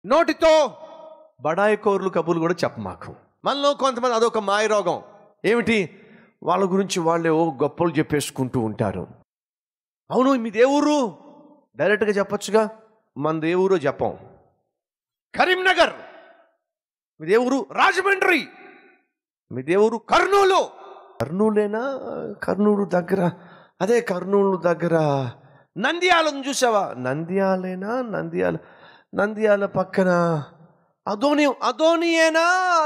నోటితో బడాయి కోరులు కబుర్లు కూడా చెప్పమాకు. మనలో కొంతమంది అదొక మాయ రోగం. ఏమిటి? వాళ్ళ గురించి వాళ్ళే గొప్పలు చెప్పేసుకుంటూ ఉంటారు. అవును, మీది ఏ ఊరు? డైరెక్ట్గా చెప్పొచ్చుగా. మనది ఏ ఊరో చెప్పం. కరీంనగర్. మీది ఏ ఊరు? రాజమండ్రి. మీది ఏ ఊరు? కర్నూలు. కర్నూలేనా? కర్నూలు దగ్గర, అదే కర్నూలు దగ్గర నంద్యాలను చూసావా? నంద్యాలేనా? నంద్యాల పక్కన అదోనియేనా?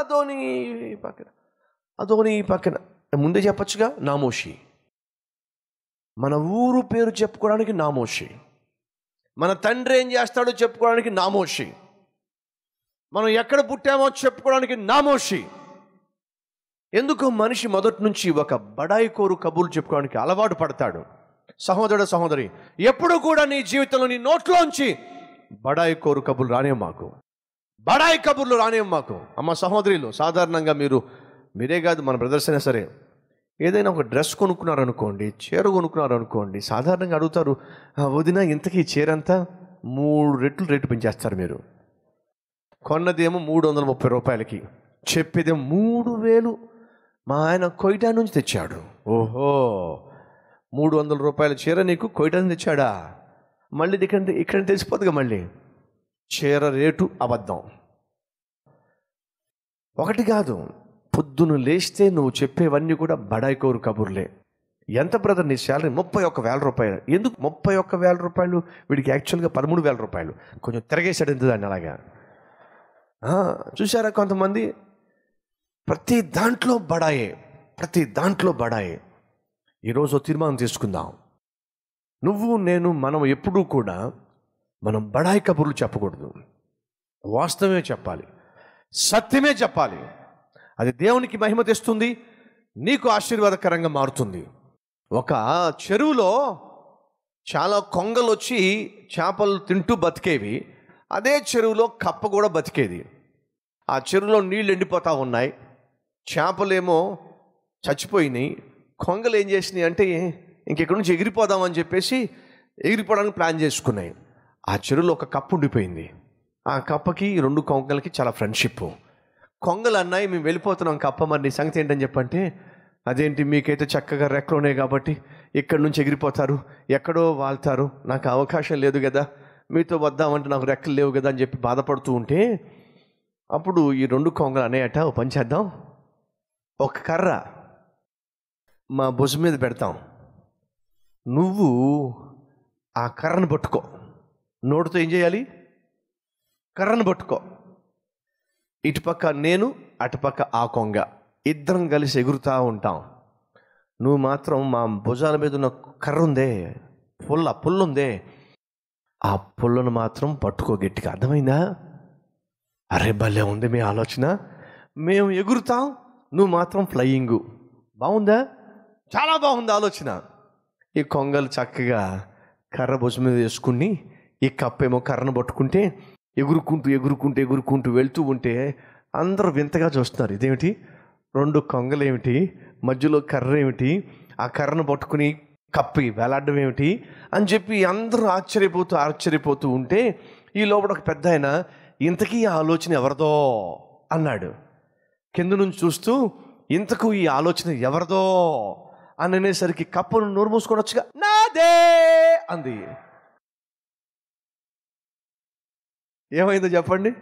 అదోని పక్కన ముందే చెప్పచ్చుగా. నామోషి. మన ఊరు పేరు చెప్పుకోవడానికి నామోషి. మన తండ్రి ఏం చేస్తాడో చెప్పుకోవడానికి నామోషి. మనం ఎక్కడ పుట్టామో చెప్పుకోవడానికి నామోషి. ఎందుకు మనిషి మొదటి నుంచి ఒక బడాయి కోరు కబుర్లు చెప్పుకోవడానికి అలవాటు పడతాడు. సహోదరుడు సహోదరి, ఎప్పుడు కూడా నీ జీవితంలో నీ నోట్లోంచి బడాయి కోరు కబుర్లు రానే మాకు. బడాయి కబుర్లు రానే మాకు. అమ్మ సహోదరులు, సాధారణంగా మీరే కాదు, మన బ్రదర్స్ అయినా సరే, ఏదైనా ఒక డ్రెస్ కొనుక్కున్నారనుకోండి, చీర కొనుక్కున్నారనుకోండి, సాధారణంగా అడుగుతారు, వదిన ఇంతకీ చీర అంతా 3 రెట్లు రేటు పెంచేస్తారు మీరు. కొన్నదేమో 330 రూపాయలకి, చెప్పేదేమో 3000. మా ఆయన కొయిటా నుంచి తెచ్చాడు. ఓహో, 300 రూపాయల చీర నీకు కొయిటా నుంచి తెచ్చాడా? మళ్ళీ ఇక్కడ తెలిసిపోతుందిగా. మళ్ళీ చీర రేటు అబద్ధం. ఒకటి కాదు, పొద్దును లేస్తే నువ్వు చెప్పేవన్నీ కూడా బడాయి కోరు కబుర్లే. ఎంత బ్రదర్ నీ శాలరీ? 31,000 రూపాయలు. ఎందుకు 31,000 రూపాయలు? వీడికి యాక్చువల్గా 13,000 రూపాయలు. కొంచెం తిరగేసాడు ఎంత దాన్ని అలాగా. చూసారా, కొంతమంది ప్రతి దాంట్లో బడాయే. ఈరోజు తీర్మానం తీసుకుందాం. నువ్వు నేను మనం ఎప్పుడూ కూడా మనం బడాయి కబుర్లు చెప్పకూడదు. వాస్తవమే చెప్పాలి, సత్యమే చెప్పాలి. అది దేవునికి మహిమ తెస్తుంది, నీకు ఆశీర్వాదకరంగా మారుతుంది. ఒక చెరువులో చాలా కొంగలు వచ్చి చేపలు తింటూ బతికేవి. అదే చెరువులో కప్ప కూడా బతికేది. ఆ చెరువులో నీళ్ళు ఎండిపోతూ ఉన్నాయి, చేపలేమో చచ్చిపోయినాయి. కొంగలు ఏం చేసినాయి అంటే, ఇంకెక్కడి నుంచి ఎగిరిపోదామని చెప్పేసి ఎగిరిపోవడానికి ప్లాన్ చేసుకున్నాయి. ఆ చెరువులో ఒక కప్ప ఉండిపోయింది. ఆ కప్పకి 2 కొంగలకి చాలా ఫ్రెండ్షిప్. కొంగలు అన్నాయి, మేము వెళ్ళిపోతున్నాం కప్ప, మరి నీ సంగతి ఏంటని చెప్పంటే, అదేంటి మీకైతే చక్కగా రెక్కలు ఉన్నాయి కాబట్టి ఇక్కడి నుంచి ఎగిరిపోతారు, ఎక్కడో వాళ్తారు, నాకు అవకాశం లేదు కదా, మీతో వద్దామంటే నాకు రెక్కలు లేవు కదా అని చెప్పి బాధపడుతూ ఉంటే, అప్పుడు ఈ 2 కొంగలు అనేయట, ఓ పని చేద్దాం, ఒక కర్ర మా భుజం మీద పెడతాం, నువ్వు ఆ కర్రను పట్టుకో. నోటితో ఏం చేయాలి? కర్రను పట్టుకో. ఇటుపక్క నేను, అటుపక్క ఆ కొంగ, ఇద్దరం కలిసి ఎగురుతూ ఉంటాం. నువ్వు మాత్రం మా భుజాల మీద ఉన్న కర్ర ఉందే, పుల్లుందే, ఆ పుల్లను మాత్రం పట్టుకో గట్టిగా. అర్థమైందా? అరే భలే ఉంది మీ ఆలోచన. మేము ఎగురుతాం, నువ్వు మాత్రం ఫ్లయింగు. బాగుందా? చాలా బాగుంది ఆలోచన. ఈ కొంగలు చక్కగా కర్ర భుజం మీద వేసుకుని, ఈ కప్పేమో కర్రను పట్టుకుంటే ఎగురుకుంటూ వెళ్తూ ఉంటే అందరూ వింతగా చూస్తున్నారు. ఇదేమిటి, 2 కొంగలు ఏమిటి, మధ్యలో కర్ర ఏమిటి, ఆ కర్రను పట్టుకుని కప్పి వేలాడడం ఏమిటి అని చెప్పి అందరూ ఆశ్చర్యపోతూ ఉంటే, ఈ లోపల ఒక పెద్ద ఆయన, ఇంతకీ ఈ ఆలోచన ఎవరిదో అన్నాడు. కింద నుంచి చూస్తూ, ఇంతకు ఈ ఆలోచన ఎవరిదో అని అనేసరికి కప్పను నోరు మూసుకొని వచ్చగా నాదే అంది. ఏమైందో చెప్పండి?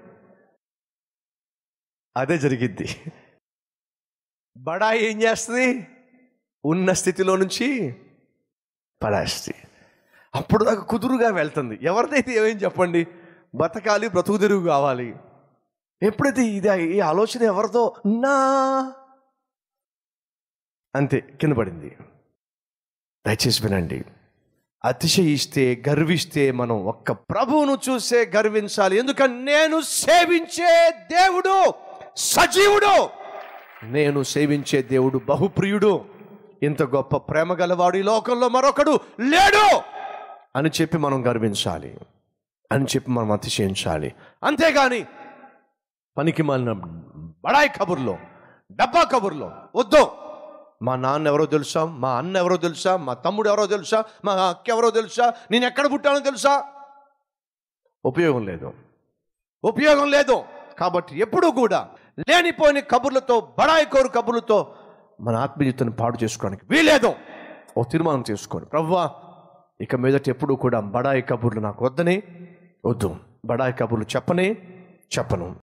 అదే జరిగిద్ది. బడాయి ఏం చేస్తుంది? ఉన్న స్థితిలో నుంచి పడేస్తుంది. అప్పుడు దాకా కుదురుగా వెళ్తుంది. ఎవరిదైతే ఏమైంది చెప్పండి? బతకాలి, బ్రతుకు తెరుగు కావాలి. ఎప్పుడైతే ఈ ఆలోచన ఎవరితో నా అంతే కింద పడింది. దయచేసి వినండి, అతిశయిస్తే గర్విస్తే మనం ఒక్క ప్రభువును చూసే గర్వించాలి. ఎందుకంటే నేను సేవించే దేవుడు సజీవుడు, నేను సేవించే దేవుడు బహుప్రియుడు, ఇంత గొప్ప ప్రేమ గలవాడు ఈ లోకంలో మరొకడు లేడు అని చెప్పి మనం గర్వించాలి, అని చెప్పి మనం అతిశయించాలి. అంతేగాని పనికి మాలిన బడాయి కబుర్లో, డబ్బా కబుర్లో వద్దు. మా నాన్న ఎవరో తెలుసా, మా అన్న ఎవరో తెలుసా, మా తమ్ముడు ఎవరో తెలుసా, మా అక్క ఎవరో తెలుసా, నేను ఎక్కడ పుట్టానో తెలుసా, ఉపయోగం లేదు. ఉపయోగం లేదు. కాబట్టి ఎప్పుడూ కూడా లేనిపోని కబుర్లతో, బడాయి కోరు కబుర్లతో మన ఆత్మీయతను పాడు చేసుకోవడానికి వీలేదు. ఓ తీర్మానం చేసుకోండి, ప్రభువా ఇక మీదట ఎప్పుడూ కూడా బడాయి కబుర్లు నాకు వద్దు, బడాయి కబుర్లు చెప్పను.